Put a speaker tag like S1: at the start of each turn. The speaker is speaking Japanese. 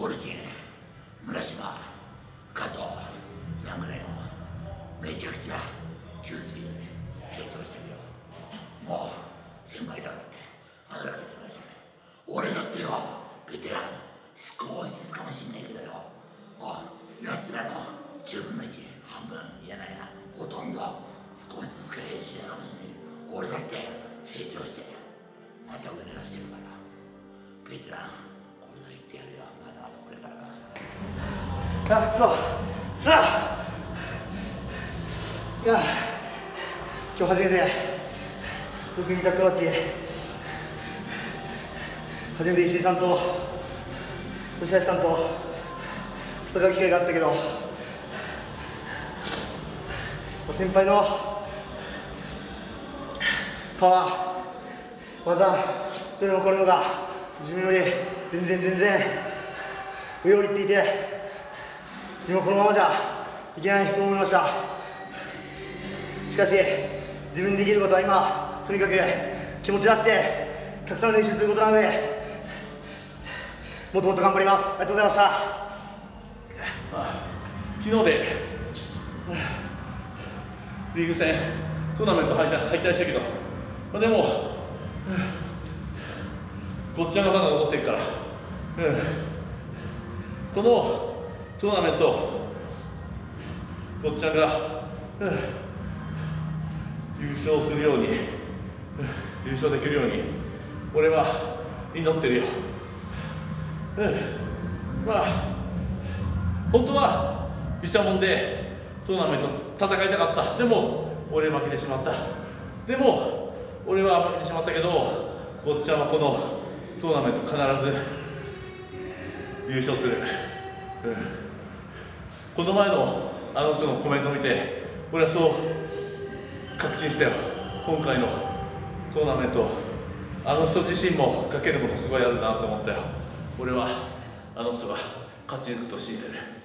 S1: ボルチン、村島、加藤、山根よ、めちゃくちゃ急スピードで成長してるよ。もう先輩だからって働けてないじゃない。俺だってよ、ベテラン少しずつかもしんないけどよ、やつらの10分の1、半分いやないな、ほとんど少しずつか練習やかもしんない。俺だって成長してまた上目指してるから、ベテランこれから言ってやるよ。まだまだこれからだ。
S2: いや、今日初めて僕にタックルマッチ、初めて石井さんと吉橋さんと戦う機会があったけど、先輩のパワー、技、どれもこれもが自分より全然上を行っていて、自分はこのままじゃいけないと思いました。しかし自分にできることは今とにかく気持ち出してたくさん練習することなので、もっともっと頑張ります。ありがとうございました。
S3: 昨日でリーグ戦トーナメント敗退したけど、でもごっちゃんがまだ残ってるから、このトーナメントごっちゃんが、優勝するように、優勝できるように俺は祈ってるよ。まあ本当は毘沙門でトーナメント戦いたかった。でも俺負けてしまった。でも俺は負けてしまったけど、ごっちゃんはこのトーナメント必ず優勝する。この前のあの人のコメントを見て俺はそう確信したよ。今回のトーナメント、あの人自身もかけるものすごいあるなと思ったよ。俺はあの人が勝ち抜くと信じてる。